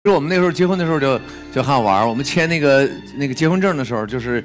我们那时候结婚的时候就很好玩，我们签那个结婚证的时候，就是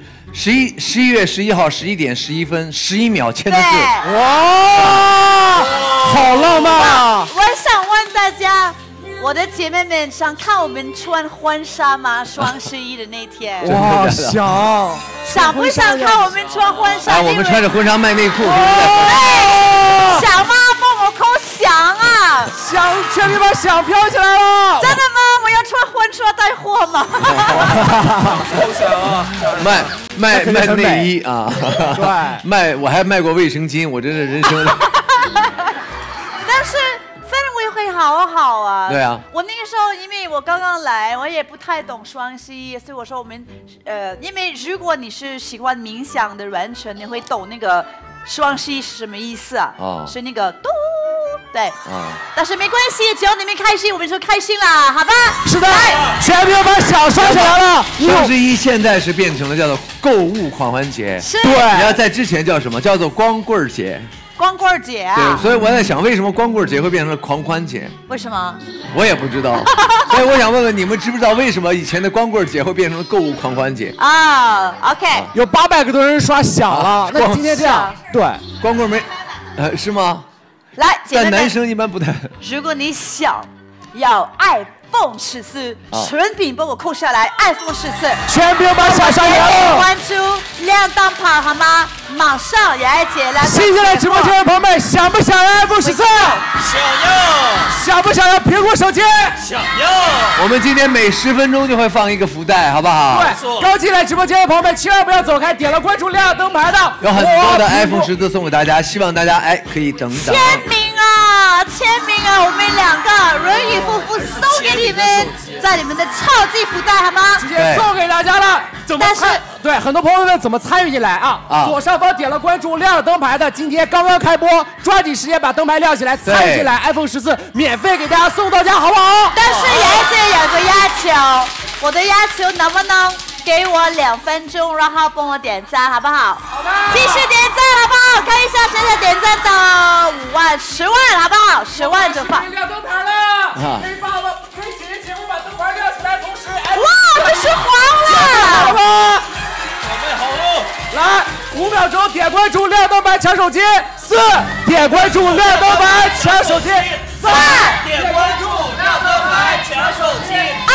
11月11号11点11分11秒签的字。 哇，好浪漫啊！ 我想问大家，我的姐妹们想看我们穿婚纱吗？双11的那天。 哇， 想不想看我们穿婚纱？ 哎，我们穿着婚纱卖内裤。 想吗？帮我扣响啊！ 响，全力把响飘起来了！ 真的吗？我要穿婚纱带货吗？ 扣响啊！ 卖内衣啊！ 对， 我还卖过卫生巾，我真是人生的。 但是氛围会好好啊。 对啊。 我那个时候，因为我刚刚来，我也不太懂双11，所以我说我们因为如果你是喜欢冥想的人群，你会懂那个双11是什么意思啊？是那个嘟。对，但是没关系，只要你们开心，我们就开心了，好吧？ 是的，全民把响刷起来了。 双11现在是变成了叫做购物狂欢节， 是。 对，你要在之前叫什么？叫做光棍节。 光棍节啊！ 对，所以我在想，为什么光棍节会变成了狂欢节？ 为什么？ 我也不知道。所以我想问问你们，知不知道为什么以前的光棍节会变成了购物狂欢节？ 啊 ，OK。 有800个多人刷响了，那今天这样，对， 光棍没，是吗？ 来， 但男生一般不太。 如果你想要iPhone 14，全屏帮我扣下来 iPhone 14， 全屏把响刷起来了。 关注亮灯牌好吗？马上雅姐来。 新进来直播间的朋友们，想不想要 iPhone 14？ 想要。 想不想要苹果手机？ 想要。 我们今天每10分钟就会放一个福袋，好不好？ 对，刚进来直播间的朋友们，千万不要走开，点了关注亮灯牌的， 有很多的 iPhone 14送给大家，希望大家可以等等。 签名啊，签名啊，我们2个人鱼夫妇送给你们，在你们的超级福袋好吗？ 直接送给大家了。 但是对很多朋友们怎么参与进来啊？左上方点了关注亮灯牌的，今天刚刚开播，抓紧时间把灯牌亮起来，参与进来 ，iPhone 14免费给大家送到家，好不好？ 但是雅姐有个要求，我的要求能不能给我2分钟，然后帮我点赞，好不好？ 好的。 继续点赞，好不好？看一下现在点赞到5万、10万，好不好？10万就发。 亮灯牌了，可以把姐姐夫把灯牌亮起来，同时， 哇，会是黄了。 好了。 准备好了。 来，5秒钟点关注亮灯牌抢手机，4点关注亮灯牌抢手机，3 点关注亮灯牌抢手机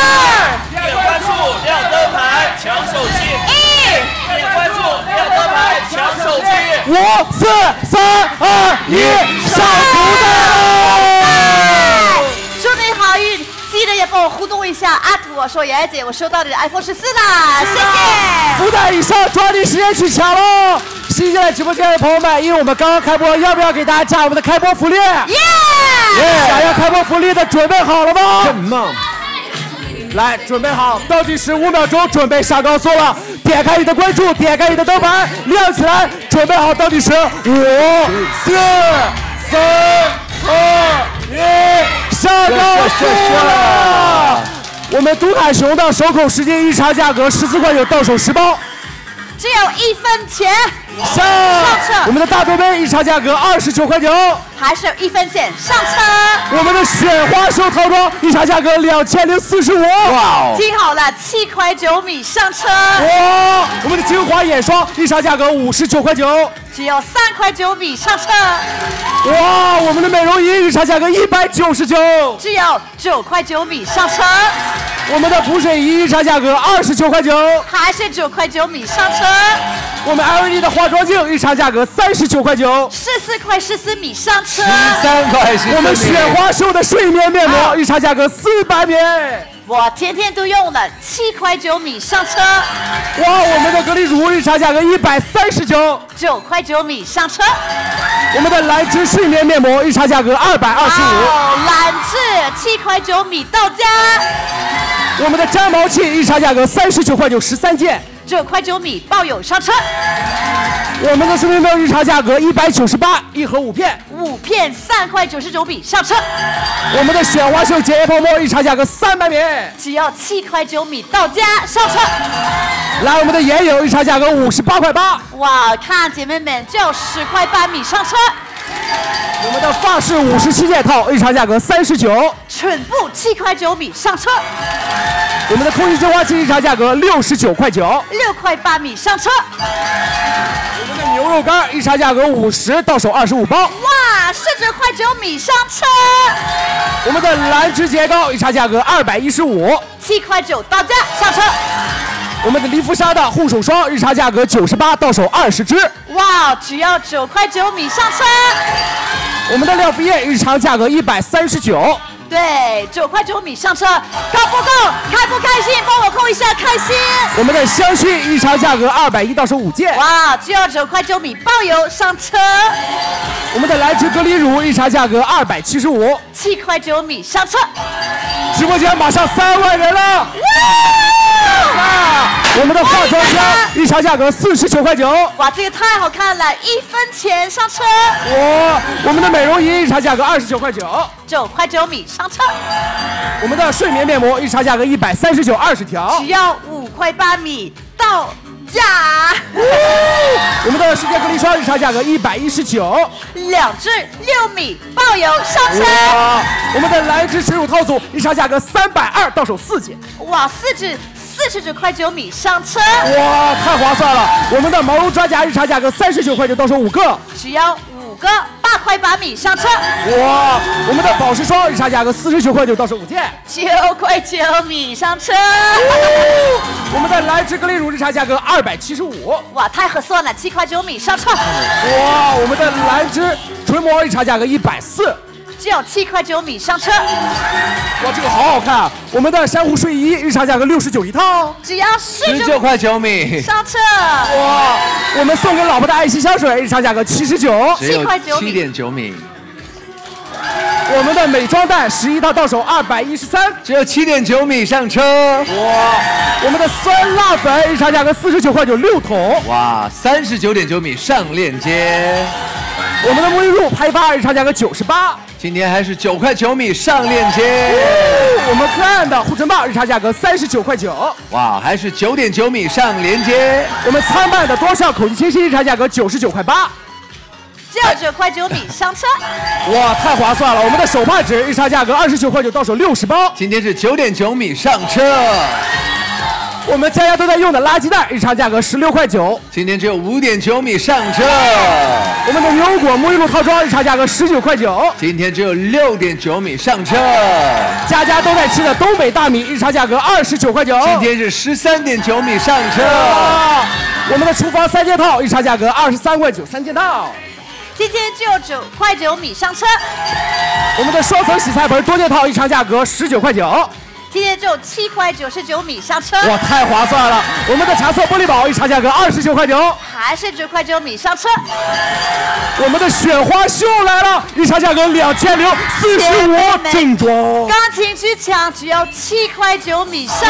，2 点关注亮灯牌抢手机 ，1 点关注亮灯牌抢手机 ，5、4、3、2、1，上福袋！ 祝你好运，记得也帮我互动一下，我说雅姐，我收到你的 iPhone 14了，谢谢。 福袋以上，抓紧时间去抢喽！新进来直播间的朋友们，因为我们刚刚开播，要不要给大家加我们的开播福利？想要开播福利的准备好了吗？来，准备好，倒计时5秒钟，准备上高速了。点开你的关注，点开你的灯牌，亮起来，准备好，倒计时5、4、3、2、1，上高速了！我们都凯熊的手口时间预查价格14块9，到手10包， 只有1分钱。 上车！我们的大多杯预查价格29块9， 还是有1分钱。上车！ 我们的雪花秀套装预查价格2045， 哇！ 听好了，7块9米上车。 哇！我们的精华眼霜预查价格59块9， 只有3块9米上车。 哇！我们的美容仪预查价格199， 只有9块9米上车。 我们的补水仪预查价格29块9， 还是9块9米上车。 我们 LED 的化妆镜预查价格39块9，14 块14米上车。 13块14。 我们雪花秀的睡眠面膜预查价格400棉， 我天天都用的7块9米上车。 哇！我们的隔离乳预查价格139， 9块9米上车。 我们的兰芝睡眠面膜预查价格225， 兰芝7块9米到家。 我们的粘毛器预查价格39块9，13件 ，9块9米包邮上车。 我们的睡眠棉预查价格198，一盒5片 ，5片3块99米上车。 我们的雪花秀洁颜泡沫预查价格300棉， 只要7块9米到家上车。 来，我们的眼影预查价格58块8， 哇，看姐妹们就10块8米上车。 我们的发饰57件套预查价格39， 唇部7块9米上车。 我们的空气净化器日常价格69块9。 6块8米上车。 我们的牛肉干日常价格50，到手25包。 哇，19块9米上车。 我们的蓝芝节糕日常价格215，7 块9到家上车。 我们的利肤莎的护手霜日常价格98，到手20支。 哇，只要9块9米上车。 我们的亮肤液日常价格139。 对，9块9米上车，够不够？开不开心？帮我扣一下开心。 我们的香薰日常价格210，到手5件。 哇，只要9块9米包邮上车。 我们的蓝芝隔离乳日常价格275，7 块9米上车。 直播间马上3万人了。我们的化妆箱日常价格49块9。 哇，这个太好看了，1分钱上车。 我们的美容仪日常价格29块9，9 块9米上车。 我们的睡眠面膜日常价格139，20条， 只要5块8米到家。 我们的世界隔离霜日常价格119，2 支6米包邮上车。 我们的蓝芝耻乳套组日常价格320，到手4件。 哇，4支49块9米上车。 哇，太划算了！我们的毛绒抓夹日常价格39块9，到手5个， 只要5个8块8米上车。 哇，我们的保湿霜日常价格49块9，到手5件 ，9块9米上车。 我们的蓝芝隔离乳日常价格275， 哇，太合算了，7块9米上车。 哇，我们的蓝芝唇膜日常价格140， 只有7块9米上车。 哇，这个好好看！我们的珊瑚睡衣日常价格69一套， 只要 19块9米上车。 哇，我们送给老婆的爱心香水日常价格79，7 块9米 ，7.9米。 我们的美妆蛋11套，到手213， 只有7.9米上车。 哇，我们的酸辣粉日常价格49块9，6桶。 哇，39.9米上链接。 我们的沐浴露拍发日常价格98， 今天还是9块9米上链接。 我们可爱的护唇棒日常价格39块9， 哇，还是9.9米上链接。 我们参半的多效口气清新日常价格99块8， 只有9块9米上车。 哇，太划算了！我们的手帕纸日常价格29块9，到手60包。 今天是9.9米上车。 我们家家都在用的垃圾袋日常价格16块9， 今天只有5.9米上车。 我们的牛油果沐浴露套装日常价格19块9， 今天只有6.9米上车。 家家都在吃的东北大米日常价格29块9， 今天是13.9米上车。 我们的厨房3件套日常价格23块9，3件套。 今天只有9块9米上车。 我们的双层洗菜盆多件套日常价格19块9， 今天只有7块99米上车。 哇，太划算了！我们的茶色玻璃宝日常价格29块9， 还是9块9米上车。 我们的雪花秀来了，日常价格2045，正装。 钢琴之墙只要7块9米上车。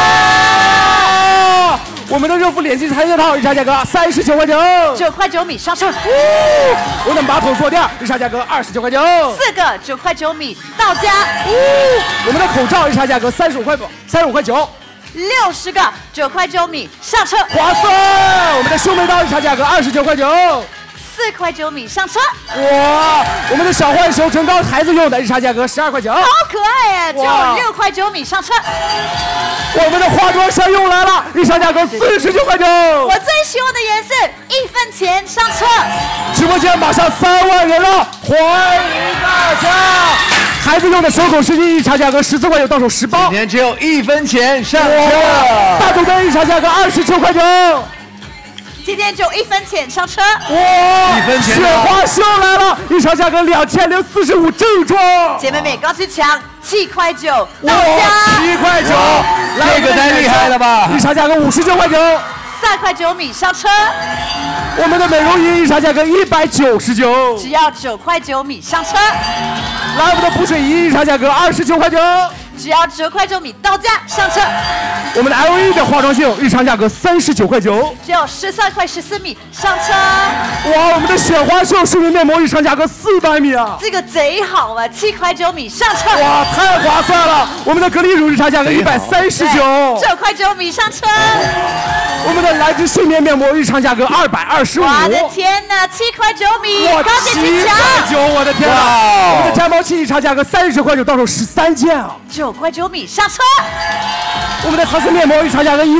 我们的热敷脸巾3件套日常价格39块9，9 块9米上车。 我们的马桶坐垫日常价格29块9 ，4个9块9米到家。 我们的口罩日常价格35块9，60 个9块9米上车， 划算！我们的修眉刀日常价格29块9，4 块9米上车。 哇，我们的小浣熊唇膏孩子用的日常价格12块9， 好可爱哎，只有6块9米上车。 我们的化妆扇用来了，日常价格49块9， 我最喜欢的颜色，1分钱上车。 直播间马上3万人了，欢迎大家！孩子用的手口湿巾日常价格14块9，到手10包。 今天只有1分钱上车。 大肚灯日常价格29块9， 今天就1分钱上车。 哇 ，1分钱！ 雪花秀来了，日常价格2045，正装。 姐妹们，钢琴墙7块9到家。 7块9， 这个太厉害了吧！ 日常价格59块9，3 块9米上车。 我们的美容仪日常价格199， 只要9块9米上车。 来，我们的补水仪日常价格29块9， 只要9块9米到家上车。 我们的 LV 的化妆秀日常价格39块9， 只有13块14米上车。 哇，我们的雪花秀睡眠面膜日常价格400米啊！ 这个贼好啊，7块9米上车。 哇，太划算了！我们的隔离乳日常价格139，9 块9米上车。 我们的兰芝睡眠面膜日常价格225。 我的天哪，7块9米， 哇，7块9，我的天哪！我们的摘毛器日常价格39块9，到手13件啊 ！9块9米上车。 我们的苍丝面膜日常价格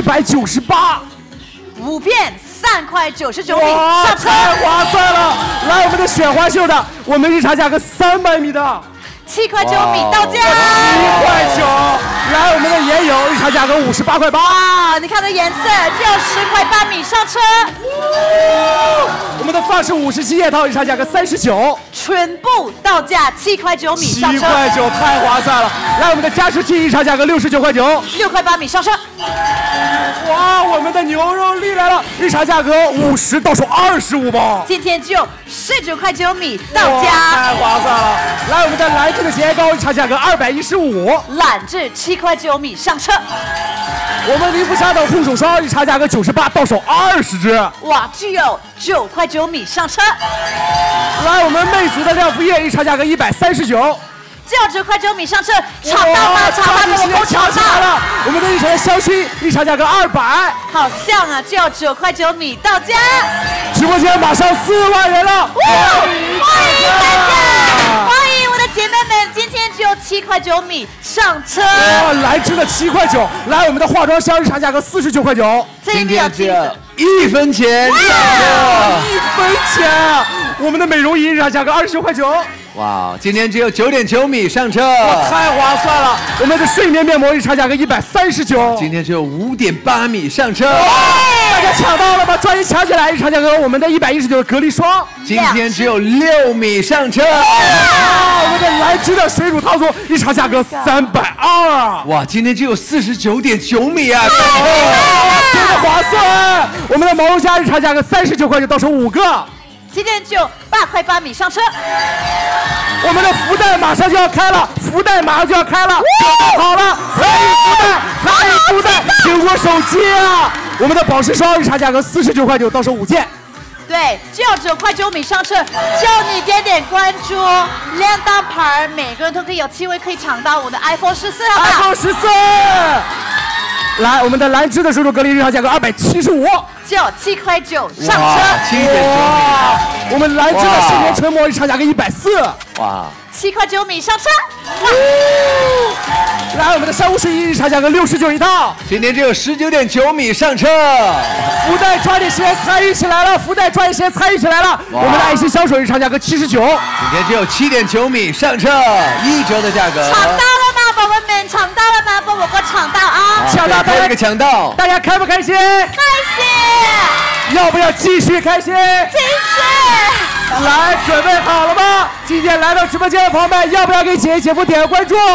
198，5 片3块99米上车， 太划算了！来，我们的雪花秀的，我们日常价格300米的 ，7块9米到家，7 块9。来，我们的眼影日常价格58块8。 哇，你看这颜色，只有10块8米上车。 我们的发饰57叶套日常价格39， 全部到价7块9米上车，7 块9，太划算了。来，我们的加湿器日常价格69块9，6 块8米上车。 哇，我们的牛肉粒来了，日常价格50，到手25包。 今天只有19块9米到家， 太划算了。来，我们的兰芝的睫膏日常价格215， 兰芝7块9米上车。 我们林芙莎的护手霜日常价格98，到手20支。 哇，只有9块9米上车。 来，我们魅族的亮肤液日常价格139， 只有9块9米上车。抢到吗？抢到给我够抢到了！我们的日常香薰日常价格200， 好像啊，只有9块9米到家。 直播间马上4万人了， 欢迎大家！欢迎我的姐妹们，今天只有7块9米上车。 哇，兰芝的7块9，来，我们的化妆箱日常价格49块9， 今天只有1分钱上车 ，1分钱！我们的美容仪日常价格29块9。 哇，今天只有9.9米上车， 哇，太划算了！我们的睡眠面膜日常价格139， 今天只有5.8米上车。 大家抢到了吗？抓紧抢起来！日常价格我们的119的隔离霜， 今天只有6米上车。 我们的兰芝的水乳套组日常价格320。 哇，今天只有49.9米啊！ 真的划算！我们的毛绒夹日常价格39块9，到手5个。 今天只有8块8米上车。 我们的福袋马上就要开了，福袋马上就要开了，好了，参与福袋，参与福袋，苹果手机啊！我们的保湿霜日常价格49块9，到手5件。 对，只有9块9米上车，只要你点关注，亮当牌，每个人都可以有机会可以抢到我的 iPhone 14，好不好 ？iPhone 14。来，我们的兰芝的水乳隔离日常价格275， 只有7块9上车。 7.9米。 我们兰芝的睡眠唇膜日常价格140， 哇 ，7块9米上车。 来，我们的珊瑚睡衣日常价格69一套， 今天只有19.9米上车。 福袋抓紧时间参与起来了，福袋抓紧时间参与起来了。我们的爱心香水日常价格79，今天只有7.9米上车，1折的价格。 抢到了吗，宝宝们？抢到了吗？帮我哥抢到啊！ 抢到， 大家个抢到， 大家开不开心？ 开心！ 要不要继续开心？ 继续！ 来，准备好了吗？今天来到直播间的朋友们，要不要给姐姐姐夫点个关注？有。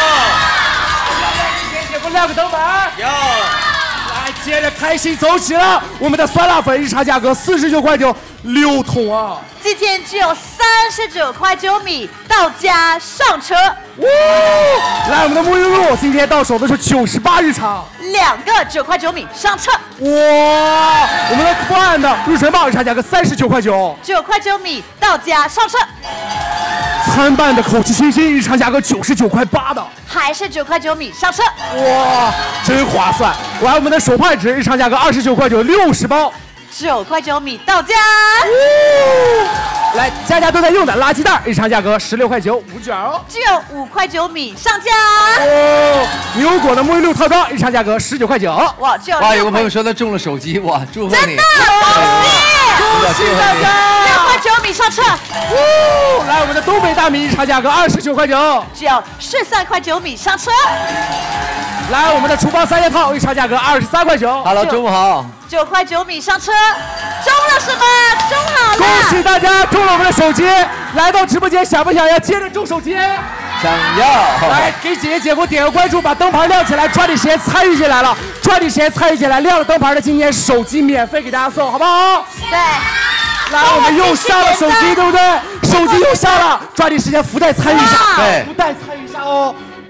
给姐姐夫亮个灯牌？ 有。 来，接着开心走起了。我们的酸辣粉日常价格49块9，6桶啊！ 今天只有39块9米到家上车。 来，我们的沐浴露今天到手的是98日常 ，2个9块9米上车。 哇，我们的酷岸的入唇棒日常价格39块 9，9块9米到家上车。 参半的口气清新日常价格99块8的， 还是9块9米上车。 哇，真划算！来，我们的手帕纸日常价格29块9，60包。 9块9米到家。 来，家家都在用的垃圾袋，日常价格16块9，5角。 只有5块9米上架。 牛果的沐浴露套装，日常价格19块9。 哇，只有哇，有个朋友说他中了手机，哇，祝贺你！ 真的，恭喜大家！6块9米上车。 来，我们的东北大米日常价格29块9， 只有13块9米上车。 来，我们的厨房3件套日常价格23块9。 Hello， 中午好。 9块9米上车，中了什么？中好了！ 恭喜大家中了我们的手机！来到直播间，想不想要接着中手机？ 想要。 来，给姐姐姐夫点个关注，把灯牌亮起来，抓紧时间参与进来了，抓紧时间参与进来，亮了灯牌的今天手机免费给大家送，好不好？ 对。 来，我们又上了手机，对不对？手机又上了，抓紧时间福袋参与一下， 对， 福袋参与一下哦。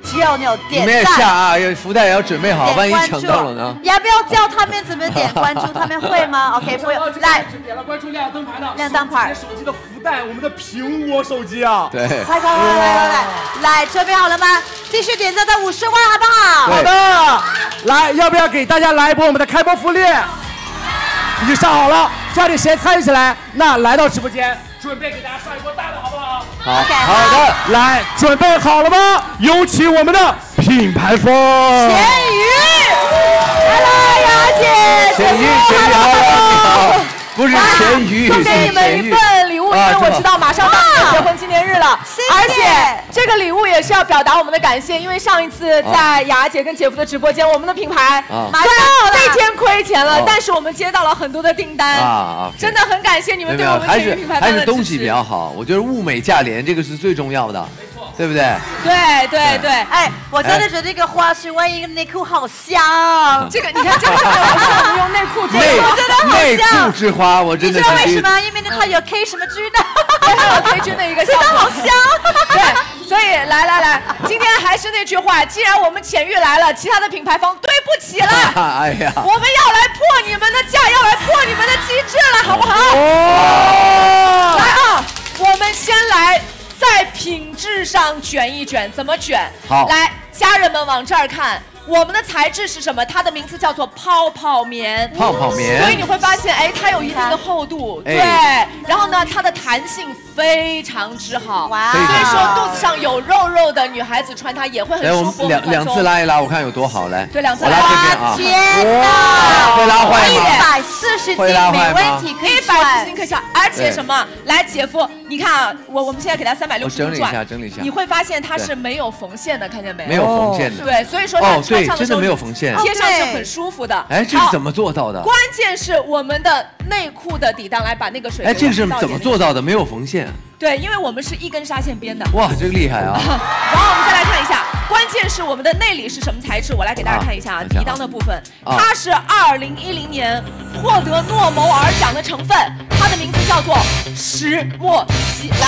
只要你有点赞， 你们也下啊，福袋也要准备好，万一抢到了呢？ 要不要教他们怎么点关注？他们会吗 ？OK， 不用。来， 点了关注亮灯牌的， 亮灯牌， 手机的福袋，我们的苹果手机啊。 对。 来，准备好了吗？继续点赞到50万，好不好？ 好的。来，要不要给大家来一波我们的开播福利？已经上好了，抓紧时间参与起来。那来到直播间，准备给大家上一波大的，好不好？ 好的， 来，准备好了吗？有请我们的品牌方钱宇，来了，雅姐， 钱宇好。不是钱宇， 送给你们一份礼物，因为我知道马上到你们结婚纪念日了，而且这个礼物也是要表达我们的感谢，因为上一次在雅姐跟姐夫的直播间，我们的品牌虽然那天亏钱了，但是我们接到了很多的订单真的很感谢你们对我们钱宇品牌方的支持。 还是东西比较好，我觉得物美价廉这个是最重要的。对不对？ 对， 哎，我真的觉得这个花絮万一内裤好香。 这个你看，真的我们用内裤做， 真的好香。 内裤之花，我真的。 你知道为什么？因为它有 K 什么菌的， 还有 K 菌的一个效果， 真的好香。 对，所以来，今天还是那句话，既然我们钱宇来了，其他的品牌方对不起了。 哎呀， 我们要来破你们的价，要来破你们的机制了，好不好？来啊，我们先来。在品质上卷一卷，怎么卷？ 好， 来，家人们往这儿看，我们的材质是什么？它的名字叫做泡泡棉。 泡泡棉。 所以你会发现，哎，它有一定的厚度，对。然后呢，它的弹性非常之好。哇！所以说肚子上有肉的女孩子穿它也会很舒服。 来，我们两次拉一拉，我看有多好。来， 对，2次拉。 天哪！ 会拉坏吗 ？140斤没问题，可以 140斤可以穿。而且什么？来，姐夫，你看啊，我们现在给他360度转， 整理一下， 你会发现它是没有缝线的，看见没？ 没有缝线的。 对，所以说它穿上的时候真的没有缝线， 贴上是很舒服的。 哎，这是怎么做到的？ 关键是我们的内裤的底档，来把那个水。 哎，这个是怎么做到的？没有缝线。 对，因为我们是1根纱线编的。 哇，这个厉害啊！ 然后我们再来看一下，关键是我们的内里是什么材质？我来给大家看一下底档的部分，它是2010年获得诺谋尔奖的成分，它的名字叫做石墨烯。来，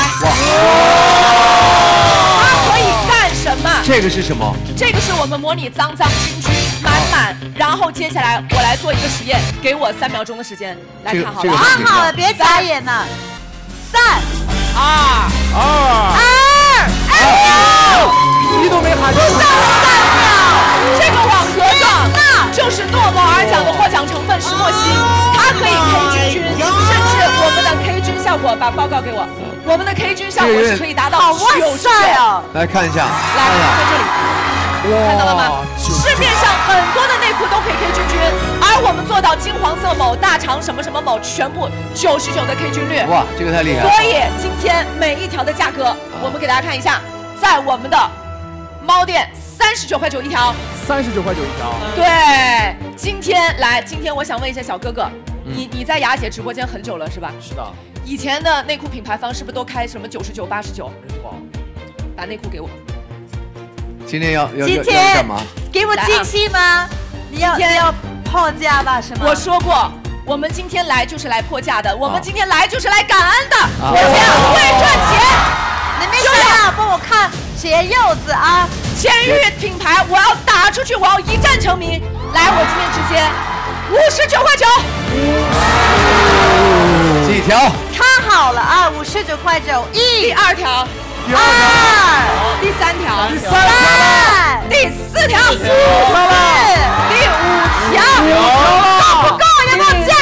它可以干什么？ 这个是什么？ 这个是我们模拟脏菌均满，然后接下来我来做一个实验，给我3秒钟的时间来看好了。 看好了，别眨眼了。3、2、 1都没喊到。3秒，这个网格状就是诺谋尔奖的获奖成分石墨烯，它可以 K 菌，甚至我们的 K 菌效果，把报告给我，我们的 K 菌效果是可以达到90%。 来看一下， 来在这里。看到了吗？市面上很多的内裤都可以 K 菌，而我们做到金黄色某、大肠什么什么某，全部99的 K 菌率。 哇，这个太厉害了！ 所以今天每一条的价格，我们给大家看一下，在我们的猫店39.9一条 ，39.9一条。 对，今天我想问一下小哥哥，你在雅姐直播间很久了是吧？ 是的。 以前的内裤品牌方是不是都开什么99、89？ 没错。 把内裤给我。 今天要干嘛？ 给我惊喜吗？你要破价吧？是吗？ 我说过，我们今天来就是来破价的，我们今天来就是来感恩的。我们会赚钱， 你们想要帮我看鞋柚子啊？ 钱宇品牌，我要打出去，我要一战成名。来，我今天直接59.9。 几条？ 看好了啊，59.9， 第2条。 2， 第3条， 第4条， 第5条， 够不够？要不要加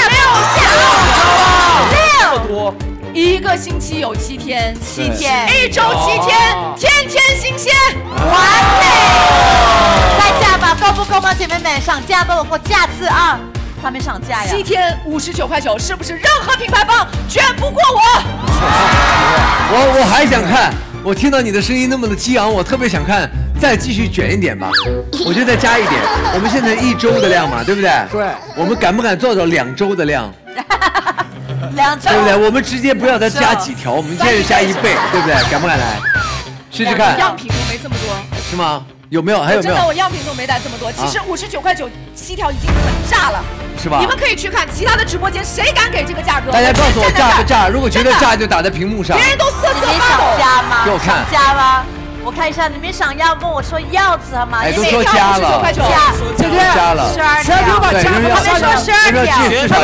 ？6条，6。 1个星期有7天 ，7天 ，1周7天，天天新鲜， 完美。再加吧，够不够吗？姐妹们，上架吧，我价次啊！还没上架呀。7 天59.9，是不是任何品牌方卷不过我？ 我还想看。我听到你的声音那么的激昂，我特别想看，再继续卷一点吧。我觉得再加一点。我们现在1周的量嘛，对不对？ 对。 我们敢不敢做到2周的量 ？2周， 对不对？我们直接不要再加几条，我们现在加1倍，对不对？敢不敢来？试试看。 样品都没这么多。 是吗？有没有？还有没有？ 真的，我样品都没带这么多。其实59.9 7条已经很炸了。 是吧？ 你们可以去看其他的直播间，谁敢给这个价格？ 大家告诉我炸不炸？如果觉得炸，就打在屏幕上。 别人都瑟瑟发抖。 加吗？ 给我看。 加吗？ 我看一下，你们想要跟我说要字好吗？ 哎，都说加了， 加， 姐姐加了 ，12条， 把加了， 他们说12条，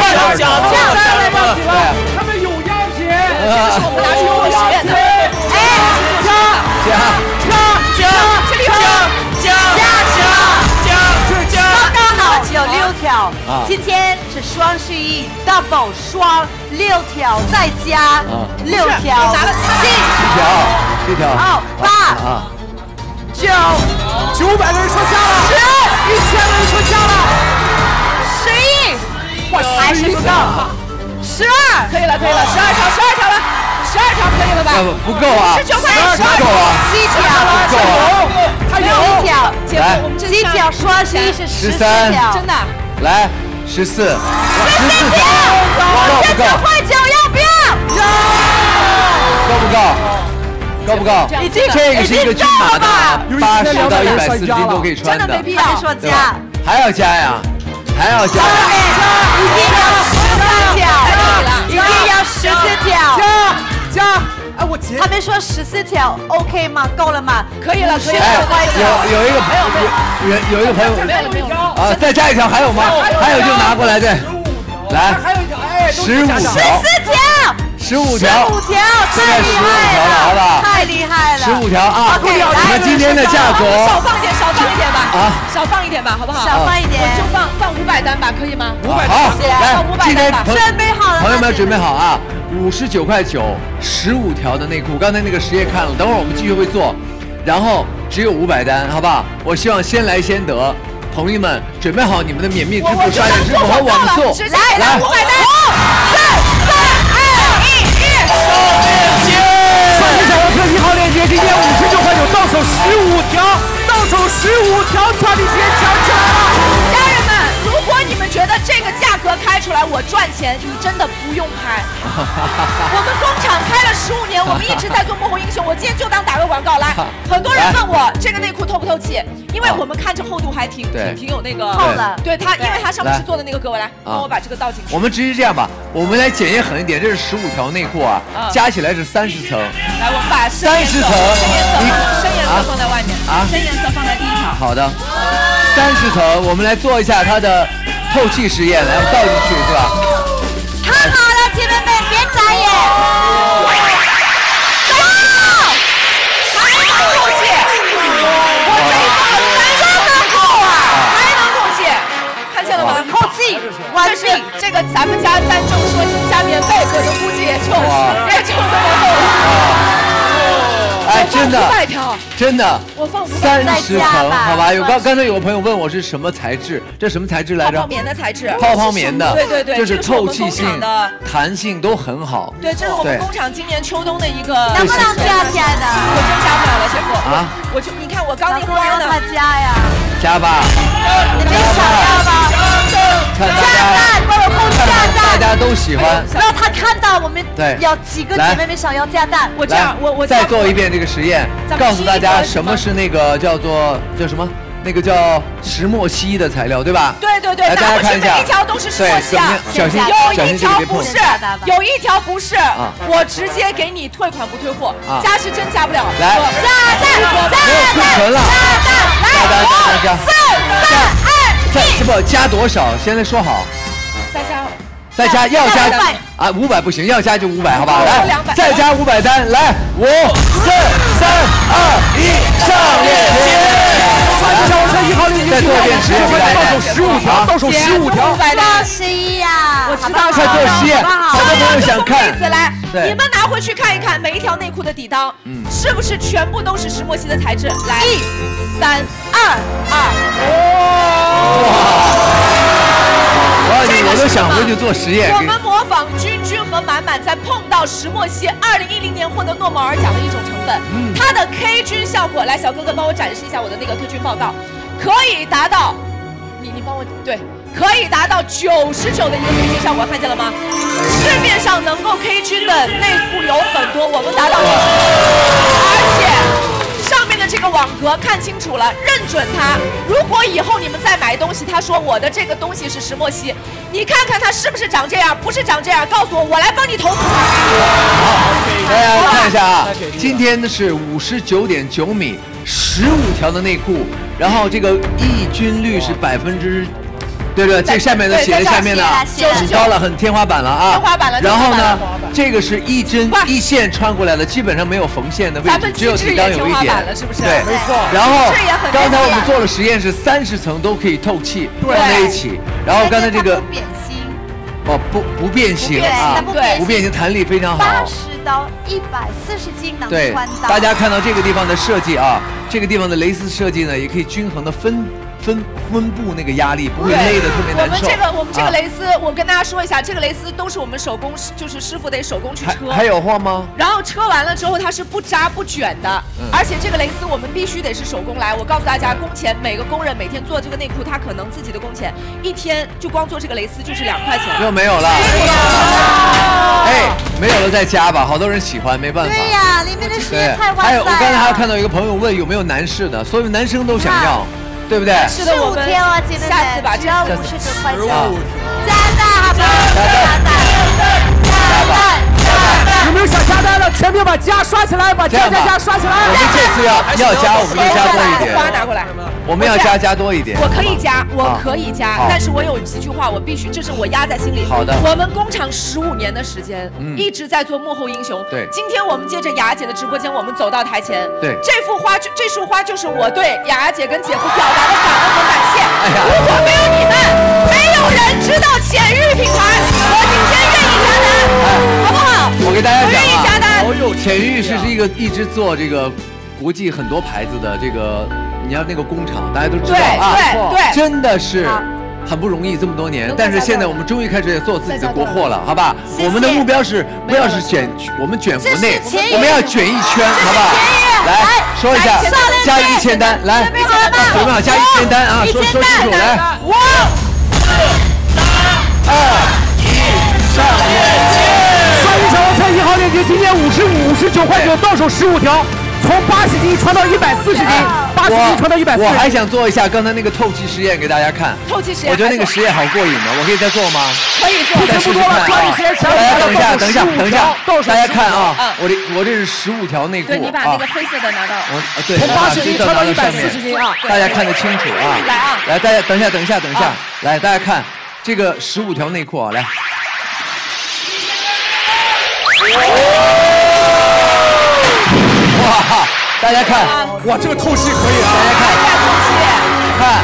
他们有邀请， 这是我们拿去做实验的。 哎，刚好只有6条，今天是双十一 double 双6条，再加6条，拿了 7条， 好8、900 个人说加了，1000个人说加了 ，11，哇，还是不够，12， 可以了，12条了，12条可以了吧？ 不够啊 ，19块 ，12不够啊 ，7条， 不够啊， 还有1条， 姐夫，我们这 7条双十一是14条， 真的。 来14条，够不够 ？9块9要不要？ 够不够？ 已经这个是一个均码的，80到140斤都可以穿的， 真的没必要。 说加， 还要加呀，还要加。 一定要13条，一定要14条， 加。哎，我姐， 他们说14条 OK 吗？够了吗？ 可以了。 有一个没有啊，再加1条还有吗？还有就拿过来，对，来， 还有1条，哎 ，15条 ，15条， 现在15条了，好不好？ 太厉害了 ，15条啊！ 你看今天的价格， 少放一点吧，少放一点吧，好不好？ 少放一点， 我就放500单吧，可以吗 ？500单，好，来，今天准备好了， 朋友们准备好啊！59块9，15条的内裤，刚才那个实验看了，等会儿我们继续会做，然后只有500单，好不好？我希望先来先得，朋友们准备好你们的免密支付、刷脸支付和网速， 来500单，4、3、2、1， 双十小客1号链接，今天59块9，到手15条，传递时间抢起来了， 家人们，如果你们觉得这个价格开出来我赚钱，你真的不用拍。我们工厂开了15年，我们一直在做幕后英雄。我今天就当打个广告来，很多人问我这个内裤透不透气，因为我们看着厚度还挺有那个厚的。 对它，因为它上面是做的那个各位来，帮我把这个倒进去。 我们直接这样吧，我们来检验狠一点，这是15条内裤啊，加起来是30层。 来，我们把深颜色放在外面深颜色放在第1条。 好的，30层，我们来做一下它的透气实验，来，我倒进去是吧？ 看好了，姐妹们，别眨眼。 还能透气，我这一放了3个够啊，还能透气，看见了吗？ 透气，完毕。 这个咱们家咱正说加棉被，可能估计也就这么厚了。 哎，真的 500条， 真的， 我放 30层，好吧？刚才有个朋友问我是什么材质，这什么材质来着？ 泡泡棉的材质， 泡泡棉的， 对， 就是透气性、弹性都很好。 对，这是我们工厂今年秋冬的一个。 能不能加起来的？ 我真加不了了，姐夫。 啊？ 你看我刚那花呢。 让他加呀。 加吧。 你们想要吗？ 看大家都喜欢。 让他看到我们有几个姐妹们想要加蛋。 我这样，我再做一遍这个实验，告诉大家什么是那个叫什么？那个叫石墨烯的材料，对吧？ 对， 来大家看一下， 每一条都是石墨烯啊， 小心， 有一条不是，有一条不是，我直接给你退款不退货，加是真加不了。 来，加蛋，来，4、3、2、1，不加多少？现在说好。再加要加啊，500不行，要加就500，好吧？来，再加500单，来，5、4、3、2、1，上链接。 小车1号链接， 再做一遍实验，到手15条， 双11呀！ 我知道， 快做实验，好多朋友想看。 来，你们拿回去看一看，每一条内裤的底裆，是不是全部都是石墨烯的材质？来，1、3、2、 我都想回去做实验。 我们模仿君和满满，再碰到石墨烯，2010年获得诺贝尔奖的一种成分，它的 K 菌效果，来，小哥哥帮我展示一下我的那个 K 菌报告，可以达到，你帮我对，可以达到99的一个 K 菌效果，看见了吗？市面上能够 K 菌的内裤有很多，我们达到而且。上面的这这个网格看清楚了，认准它。如果以后你们再买东西，他说我的这个东西是石墨烯，你看看它是不是长这样，不是长这样，告诉我，我来帮你投资它。 好，大家看一下啊，今天的是59.9米，15条的内裤，然后这个抑菌率是%。对，这下面的写在下面的，很高了，很天花板了啊！ 天花板了。 然后呢，这个是一针一线穿过来的，基本上没有缝线的位置，只有底缸有一点， 是不是？ 对，没错。然后刚才我们做了实验，是30层都可以透气，放在一起。然后刚才这个不变形啊，不变形，弹力非常好。 80到140斤能穿到。 大家看到这个地方的设计啊，这个地方的蕾丝设计呢，也可以均衡的分布那个压力，不会勒得特别难受。 我们这个蕾丝，我跟大家说一下，这个蕾丝都是我们手工，就是师傅得手工去车。 还有货吗？ 然后车完了之后，它是不扎不卷的，而且这个蕾丝我们必须得是手工来。我告诉大家，工钱每个工人每天做这个内裤，他可能自己的工钱一天就光做这个蕾丝就是2块钱。 又没有了。哎，没有了再加吧，好多人喜欢，没办法。 对呀，里面的实验太哇塞了。 还有，我刚才还看到一个朋友问有没有男士的，所有男生都想要。对不对 ？15天哦，姐妹们， 下次把这59块钱，加大好不好？加大！ 有没有想加单的？全民把加刷起来，把加刷起来！ 我们这次要加，我们就加多一点。 花拿过来。 我们要加多一点。 我可以加，但是我有几句话我必须，这是我压在心里。 好的。 我们工厂15年的时间，一直在做幕后英雄。 对。 今天我们借着雅雅姐的直播间，我们走到台前。 对。 这束花就是我对雅雅姐跟姐夫表达的感恩和感谢。如果没有你们，没有人知道浅玉品牌，我今天愿意加单，好不好？ 我给大家讲啊， 我愿意加单。 浅玉是一直做这个国际很多牌子的这个。你要那个工厂，大家都知道啊， 对， 真的是很不容易，这么多年。但是现在我们终于开始做自己的国货了，好吧？我们的目标是不要是我们卷国内，我们要卷一圈，好不好？来说一下，加1000单，来，准备好加1000单啊！说清楚，来，5、4、3、2、1，上链接！ 刷一小王菜1号链接，今天59块9，到手15条。从80斤穿到140斤，80斤穿到140斤。 我还想做一下刚才那个透气实验给大家看。 透气实验， 我觉得那个实验好过瘾呢，我可以再做吗？ 可以做， 不多了，抓紧时间， 大家等一下，大家看啊，我这是15条内裤。 对，你把那个黑色的拿到。 对， 从80斤穿到140斤啊！ 大家看得清楚啊！ 来啊！ 来，大家等一下，来，大家看这个15条内裤啊，来。哇！大家看， 哇，这个透气可以啊！ 大家看，看，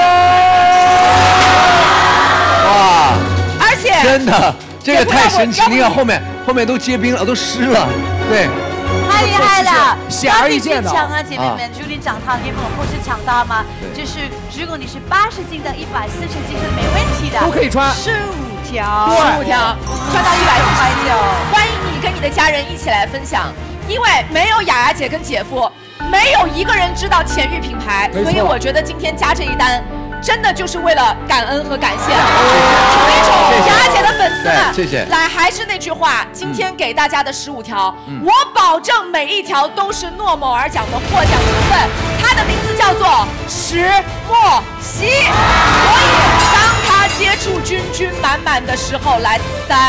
哇！ 而且真的，这个太神奇！你看后面都结冰了，都湿了，对， 太厉害了， 显而易见的。 抢啊，姐妹们，如果你长大，你们或是抢到吗？就是如果你是80斤到140斤是没问题的， 都可以穿 15条， 穿到140斤。欢迎你跟你的家人一起来分享。因为没有雅雅姐跟姐夫，没有一个人知道浅玉品牌，所以我觉得今天加这一单，真的就是为了感恩和感谢宠一宠雅雅姐的粉丝们。 谢谢。 来，还是那句话，今天给大家的15条，我保证每一条都是诺某尔奖的获奖成分，它的名字叫做石墨烯。所以当它接触均满满的时候，来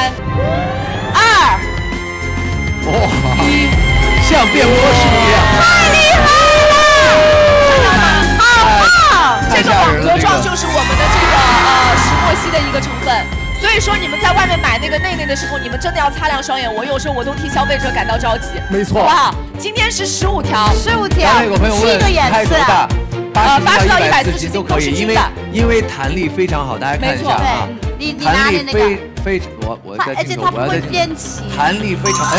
3、2、1。 像变魔术一样， 太厉害了！好棒！ 这个网格状就是我们的这个石墨烯的一个成分，所以说你们在外面买那个内的时候，你们真的要擦亮双眼。我有时候我都替消费者感到着急。 没错， 好不好？今天是15条 ，15条，7个颜色 ，80到140斤都可以，因为弹力非常好，大家看一下啊，弹力非我在镜头，我要在镜头，弹力非常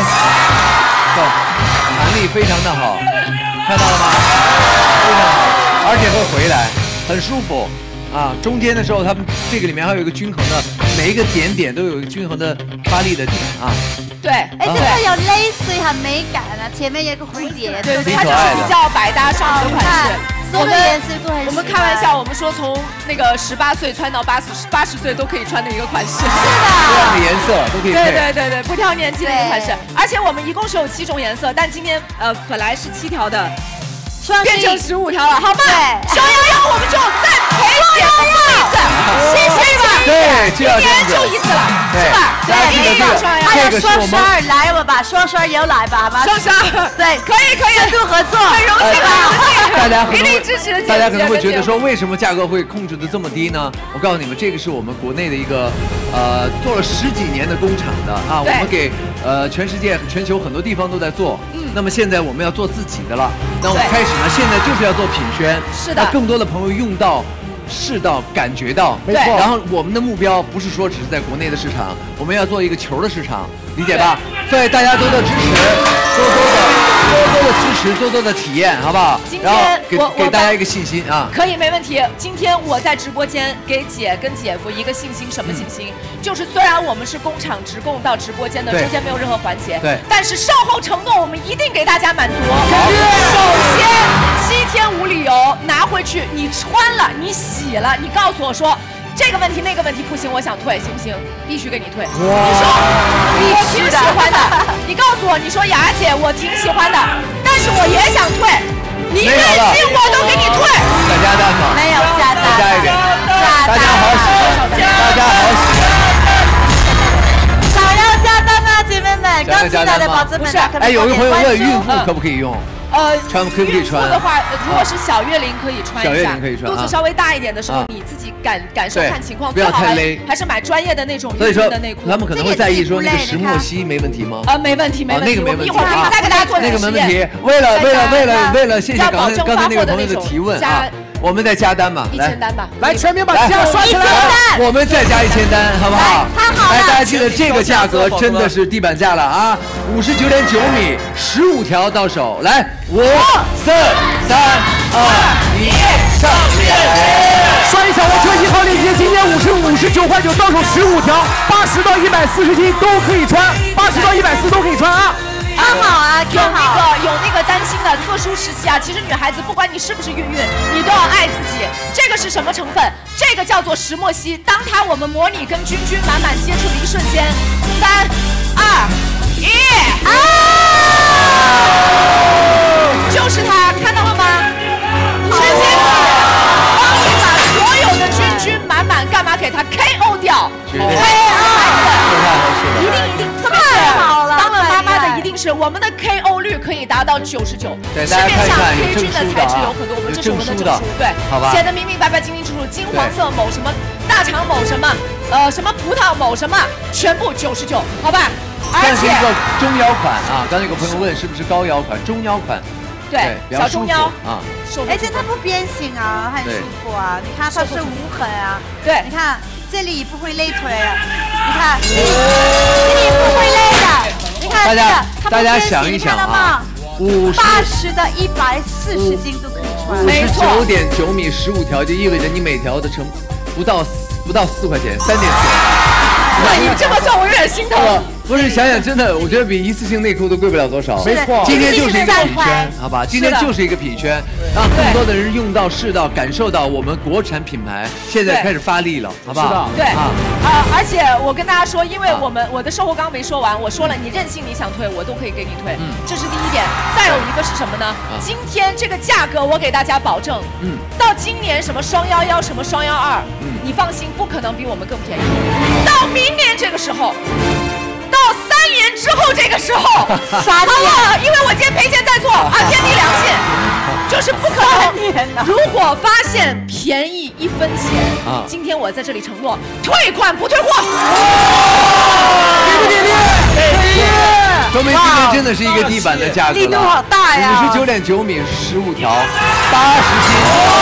弹力非常的好，看到了吗？非常好，而且会回来，很舒服啊。中间的时候，它们这个里面还有一个均衡的，每一个点都有一个均衡的发力的点啊。 对， 这个有类似很美感啊，前面有个蝴蝶， 对，它就是比较百搭少女的款式。 所有的颜色都很。 我们开玩笑，我们说从那个18岁穿到80岁都可以穿的一个款式。是的， 这样的颜色都可以配。 对，不挑年纪的一个款式。而且我们一共是有7种颜色，但今天本来是7条的。 变成15条了，好吗？双11我们就再陪姐夫过一次，谢谢吧。 对，就要这样子， 就一次了，是吧？ 对， 还有双12来我吧，双12也要来吧，好吗？ 双12， 对， 可以， 深度合作， 很荣幸吧？ 大家一定支持姐姐。 大家可能会觉得说，为什么价格会控制的这么低呢？我告诉你们，这个是我们国内的一个做了10几年的工厂的啊，我们给全世界、全球很多地方都在做。那么现在我们要做自己的了，那我们开始呢，现在就是要做品宣， 是的， 让更多的朋友用到。试到感觉到， 没错。 然后我们的目标不是说只是在国内的市场，我们要做一个球的市场，理解吧？所以大家多多支持，多多的支持，多多的体验，好不好？然后给大家一个信心啊！ 可以，没问题。今天我在直播间给姐跟姐夫一个信心，什么信心？就是虽然我们是工厂直供到直播间的，中间没有任何环节， 对， 但是售后承诺我们一定给大家满足。首先7天无理由拿回去，你穿了，你洗了，你告诉我说这个问题那个问题不行，我想退，行不行？必须给你退。你说我挺喜欢的，你告诉我，你说雅姐我挺喜欢的，但是我也想退，你任性我都给你退。 再加单吗？ 没有加单， 加一点，大家好洗，大家好洗。 想要加单吗，姐妹们？刚进来的宝子们， 哎，有一个朋友问孕妇可不可以用？穿可不可以穿？ 的话，如果是小月龄可以穿一下， 小月龄可以穿。 肚子稍微大一点的时候，你自己感受看情况， 不要太勒， 还是买专业的那种孕妇的内裤。 他们可能会在意说那个石墨烯没问题吗？ 没问题，没问题。 那个没问题。 一会儿我再给大家做那个没问题。为了，谢谢刚才那个朋友的提问啊。我们再加单吧 ，1000单吧， 来全民把价刷起来， 我们再加1000单，好不好？ 太好了！ 来，大家记得这个价格真的是地板价了啊！59.9米，15条到手，来，5、4、3、2、1，上链接！ 刷一下我这1号链接，今天59块9到手15条，80到140斤都可以穿，80到140都可以穿啊！ 很好啊， 有那个担心的特殊时期啊，其实女孩子不管你是不是孕，你都要爱自己。这个是什么成分？这个叫做石墨烯。当我们模拟跟君君满满接触的一瞬间，3、2、1，就是它，看到了吗？直接帮你把所有的君君满满干嘛给它 KO 掉？KO 孩子，一定特别好了。当了妈妈的一定是我们的 KO 率可以达到99%。市面上 K 君的材质有很多，这是我们的证书，对，写的明明白白、清清楚楚，金黄色某什么大肠某什么，什么葡萄某什么，全部99，好吧？ 而且一个中腰款啊，刚才有个朋友问是不是高腰款，中腰款。 对，小中腰啊， 而且它不变形啊，很舒服啊。你看它是无痕啊， 对， 你看这里不会勒腿啊，你看这里不会勒的，你看这个， 大家想一想啊 ，80到140斤都可以穿， 没错 ，59.9米15条就意味着你每条的成不到4块钱，3.4。 哇，你这么算我有点心疼。 不是，想想真的，我觉得比一次性内裤都贵不了多少。 没错， 今天就是一个品宣，好吧？今天就是一个品宣，让更多的人用到、试到、感受到我们国产品牌现在开始发力了，好不好？ 对而且我跟大家说，因为我的售后刚刚没说完，我说了，你任性你想退，我都可以给你退，这是第一点。再有一个是什么呢？今天这个价格我给大家保证，到今年什么双11什么双12，你放心，不可能比我们更便宜。到明年这个时候。到3年之后这个时候，3年，因为我今天赔钱在做啊，天地良心，就是不可能。如果发现便宜1分钱，今天我在这里承诺，退款不退货。 给力！ 说明今天真的是一个地板的价格了， 力度好大呀 ！59.9米15条，80斤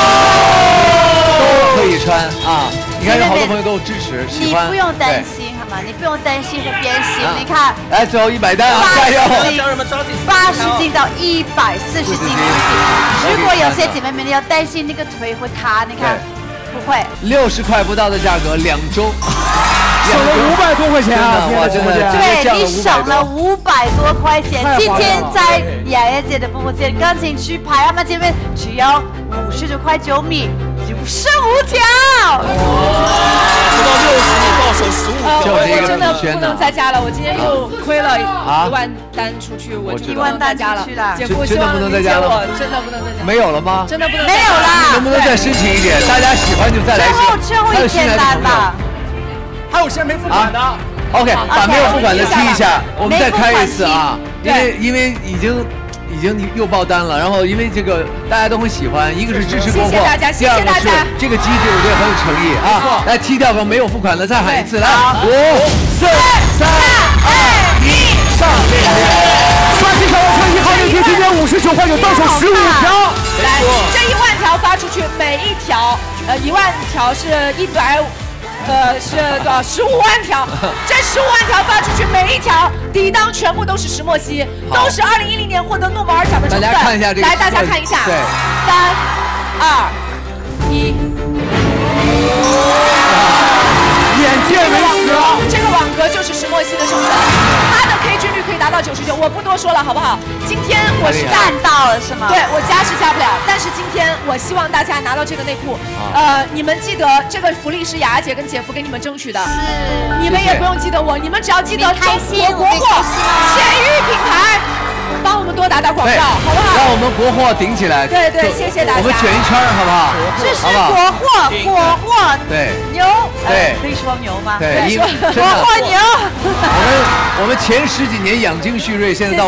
都可以穿啊！你看有好多朋友都支持，喜欢。 你不用担心好吗？你不用担心会变形。你看， 来最后100单啊，加油 ！80斤到140斤。如果有些姐妹们要担心那个腿会塌，你看不会。 60块不到的价格，2周。 省了500多块钱啊！ 哇，真的， 对你省了500多块钱。今天在雅雅姐的直播间，赶紧去排啊嘛，姐妹，只要59块9米，15条。 不到60米到手15条， 我真的轩呢？ 不能再加了，我今天又亏了1万单出去，我就1万单加了。姐夫希望理解我，真的不能再加。 没有了吗？ 真的不能。 没有啦。 能不能再申请一点？大家喜欢就再来。 最后一简单吧。 还有些没付款的。 OK， 把没有付款的踢一下，我们再开一次啊！因为已经又爆单了，然后因为这个大家都很喜欢，一个是支持国货，第二个是这个机制我觉得很有诚意啊！来踢掉个没有付款的，再喊一次，来5、4、3、2、1，上！ 刷新小黄车1号链接，今天59块9到手15条。 来，这1万条发出去，每一条1万条是150。是多少？15万条，这15万条发出去，每一条底档全部都是石墨烯，都是2010年获得诺贝尔奖的成分。 大家看一下这个， 来，大家看一下， 对 ，3、2、1， 眼见为实啊！ 这个网格就是石墨烯的成分，它的 KG 率可以达到99%，我不多说了，好不好？今天我是干到了是吗？ 对，我加是加不了，但是今天我希望大家拿到这个内裤，你们记得这个福利是雅姐跟姐夫给你们争取的，你们也不用记得我，你们只要记得中国国货鲜芋品牌。帮我们多打打广告，好不好？ 让我们国货顶起来。 对对，谢谢大家。 我们卷一圈，好不好？ 这是国货， 对， 牛， 对， 可以说牛吗？ 对， 国货牛。 我们前10几年养精蓄锐，现在到。